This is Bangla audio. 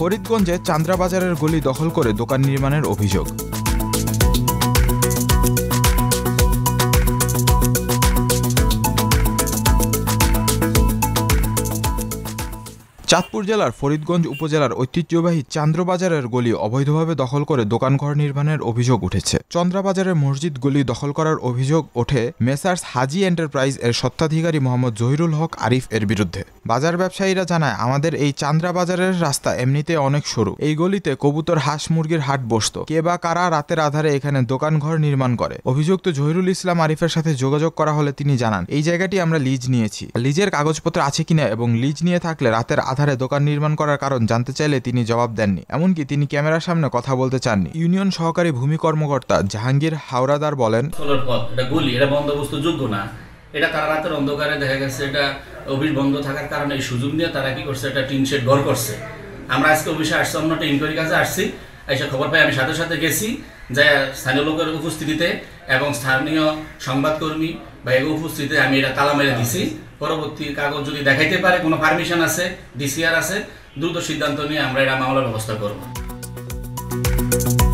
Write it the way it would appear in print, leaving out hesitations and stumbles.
ফরিদগঞ্জে চান্দ্রাবাজারের গলি দখল করে দোকান নির্মাণের অভিযোগ। চাঁদপুর জেলার ফরিদগঞ্জ উপজেলার ঐতিহ্যবাহী চান্দ্রবাজারের গলি অবৈধভাবে দখল করে দোকানঘর নির্মাণের অভিযোগ উঠেছে। চন্দ্রাবাজারের মসজিদ গলি দখল করার অভিযোগ ওঠে মেসার্স হাজি এন্টারপ্রাইজ এর স্বত্বাধিকারী মোহাম্মদ জহিরুল হক আরিফ এর বিরুদ্ধে। বাজার ব্যবসায়ীরা জানায়, আমাদের এই চান্দ্রাবাজারের রাস্তা এমনিতে অনেক সরু, এই গলিতে কবুতর, হাঁস মুরগির হাট বসত, কে বা কারা রাতের আধারে এখানে দোকানঘর নির্মাণ করে। অভিযুক্ত জহিরুল ইসলাম আরিফের সাথে যোগাযোগ করা হলে তিনি জানান, এই জায়গাটি আমরা লিজ নিয়েছি, লিজের কাগজপত্র আছে কিনা এবং লিজ নিয়ে থাকলে রাতের আধারে দোকান নির্মাণ করার কারণ জানতে চাইলে তিনি জবাব দেননি। এমনকি তিনি ক্যামেরার সামনে কথা বলতে চাননি। ইউনিয়ন সহকারী ভূমি কর্মকর্তা জাহাঙ্গীর হাওরাদার বলেন, এটা গলি, এটা বন্দোবস্ত যোগ্য না, এটা তারা রাতের অন্ধকারে দেখা গেছে এটা অফিস বন্ধ থাকার কারণে এই সুযোগ নিয়ে তারা কি করছে, এটা টিন শেড ঘর করছে। আমরা আজকে অফিসে আসছি, অন্য একটা ইনকোয়ারি কাজে আসছি, এসে খবর পাই আমি সাথে সাথে গেছি, যে স্থানীয় লোকের উপস্থিতিতে এবং স্থানীয় সংবাদকর্মী বা এর উপস্থিতিতে আমি এটা তালা মেরে দিছি। পরবর্তী কাগজ যদি দেখাইতে পারে, কোনো পারমিশন আছে, ডিসিআর আছে, দ্রুত সিদ্ধান্ত নিয়ে আমরা এটা মামলার ব্যবস্থা করব।